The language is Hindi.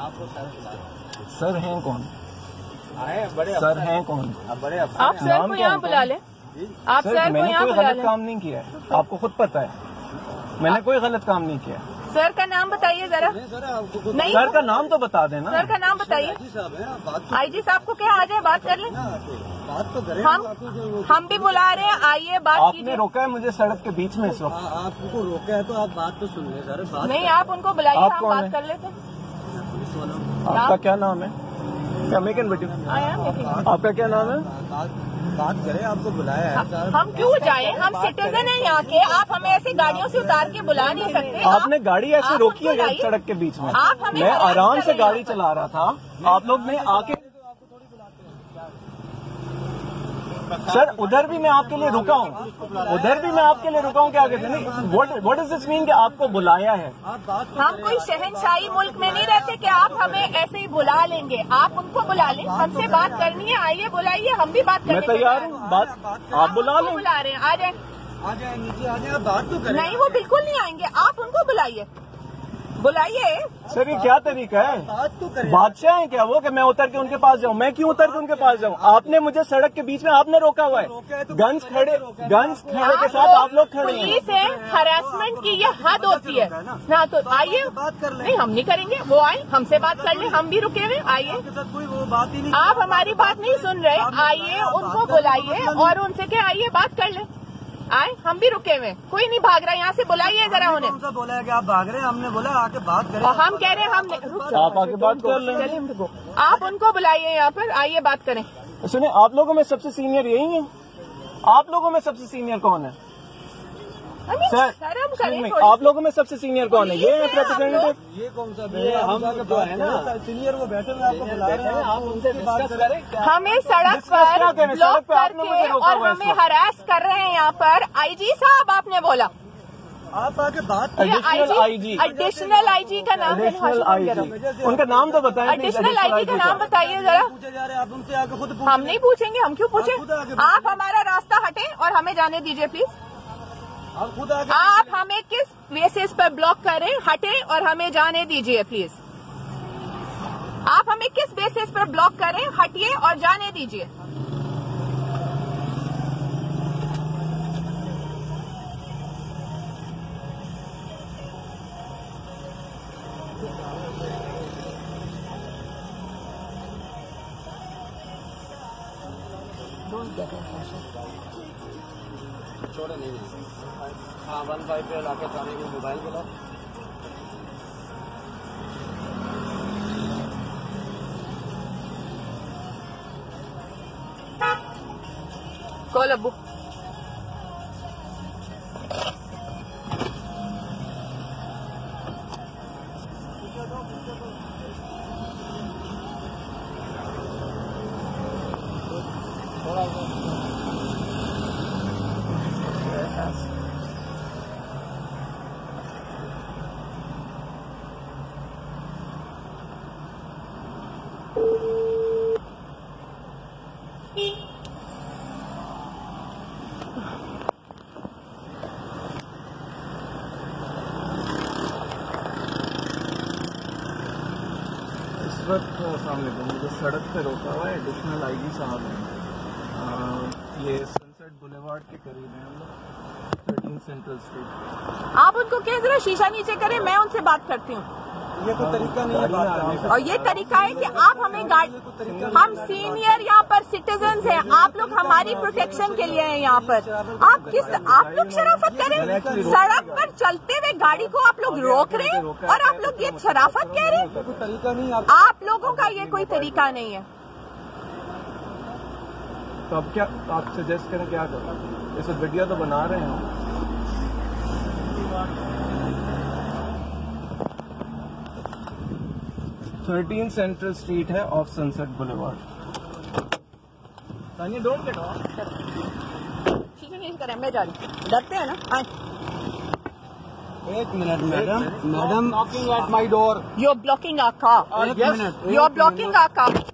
आपको सर सर हैं कौन? आए बड़े सर हैं कौन? बड़े आप सर को यहाँ बुला लें। आप सर को मैंने यहाँ कोई बुला गलत लें। काम नहीं किया है, आपको खुद पता है मैंने कोई गलत काम नहीं किया। सर का नाम बताइए जरा। नहीं, सर का नाम तो बता देना। सर का नाम बताइए। आईजी साहब को क्या आ जाए, बात कर लें। बात तो करें। हम भी बुला रहे हैं, आइए बात कीजिए। आपने रोका है मुझे सड़क के बीच में इस वक्त। आपको रोका है तो आप बात तो सुन लें सर। नहीं, आप उनको बुलाइए, आप हम कौन बात है? कर लेते हैं। आपका क्या नाम है? क्या मेकिन बेटी? आपका क्या नाम है? बात करें, आपको बुलाया है। हम क्यों जाएं? हम सिटीजन हैं यहाँ के। आप हमें ऐसे गाड़ियों से उतार के बुला नहीं सकते। आपने गाड़ी ऐसे रोकी है सड़क के बीच में। आप हमें मैं आराम से गाड़ी चला रहा था, आप लोग ने आके। सर उधर भी मैं आपके लिए रुका हूँ, उधर भी मैं आपके लिए रुका हूँ। क्या कहते हैं? व्हाट इज दिस मीन कि आपको बुलाया है? हम कोई शहनशाही मुल्क में नहीं रहते कि आप हमें ऐसे ही बुला लेंगे। आप उनको बुला लें, हमसे बात करनी है, आइए बुलाइए, हम भी बात करने मैं तैयार हूँ। बात आप बुला लें। बुला रहे हैं, आ जाए। आ जाए नीचे, आ जाए, बात तो करें। नहीं, वो बिल्कुल नहीं आएंगे। आप उनको बुलाइए, बुलाइए। सर ये क्या तरीका है? बात तो करें। बादशाह है क्या वो कि मैं उतर के उनके पास जाऊं? मैं क्यों उतर के उनके पास जाऊं? आपने मुझे सड़क के बीच में आपने रोका हुआ है। गन्स खड़े के साथ आप लोग खड़े हैं। पुलिस है, हरासमेंट की ये हद होती है ना। तो आइए, नहीं हम नहीं करेंगे, वो आए हमसे बात कर ले, हम भी रुके हुए। आइए, कोई वो बात ही नहीं। आप हमारी बात नहीं सुन रहे, आइए उनको बुलाइए और उनसे क्या, आइए बात कर ले। आए, हम भी रुके हुए, कोई नहीं भाग रहा। यहाँ से बुलाइए जरा उन्हें। हमसे बोला है कि आप भाग रहे हैं, हमने बोला आके बात करें। और हम कह रहे हैं हम आप आके बात कर लें। आप उनको बुलाइए यहाँ पर, आइए बात करें। सुनिए, आप लोगों में सबसे सीनियर यही है? आप लोगों में सबसे सीनियर कौन है? सर शर्म करें। आप लोगों में सबसे सीनियर कौन है? ये है रिप्रेजेंटेटिव। ये कौन सा हम जो है ना सीनियर, वो बैठे हुए आपको बुला रहे हैं, आप उनसे बात करें। हमें सड़क पर ब्लॉक करके और हमें हरास कर रहे हैं यहाँ पर। आईजी साहब आपने बोला, आप आके बात। एडिशनल आईजी का नाम, उनका नाम तो बताएं। एडिशनल आईजी का नाम बताइए जरा। पूछे जा रहे हैं, आप उनसे आके खुद। हम नहीं पूछेंगे, हम क्यों पूछे? आप हमारा रास्ता हटें और हमें जाने दीजिए प्लीज। आप खुद आके। आप हमें किस बेसिस पर ब्लॉक करें, हटें और हमें जाने दीजिए प्लीज। आप हमें किस बेसिस पर ब्लॉक करें, हटिए और जाने दीजिए। छोड़े नहीं। हाँ 15 पे लाके थाने के मोबाइल बोला। कॉल अब्बू। सामने मुझे सड़क पे रोका हुआ है एडिशनल आईजी साहब है। ये सनसेट बुलेवार्ड के करीब है हम लोग, 13 सेंट्रल स्ट्रीट। आप उनको कहें जरा शीशा नीचे करें, मैं उनसे बात करती हूँ। ये कोई तरीका नहीं है बात करने का। और ये तरीका है कि आप हमें हम सीनियर यहाँ पर सिटीजन्स हैं, आप लोग हमारी प्रोटेक्शन के लिए हैं यहाँ पर। आप लोग शराफत करें, सड़क पर चलते हुए गाड़ी को आप लोग रोक रहे हैं और आप लोग ये शराफत कह रहे हैं। तरीका नहीं। आप लोगों का ये कोई तरीका नहीं है। तो अब क्या आप सजेस्ट करें, क्या करें? इसे वीडियो तो बना रहे हैं। 13 सेंट्रल स्ट्रीट है off Sunset Boulevard. Don't get off. शीशा नीचे करें, मैं जा रही हूँ। डरते हैं ना? आए। एक minute madam, knocking at my door. You're blocking our car. एक minute. You're blocking our car.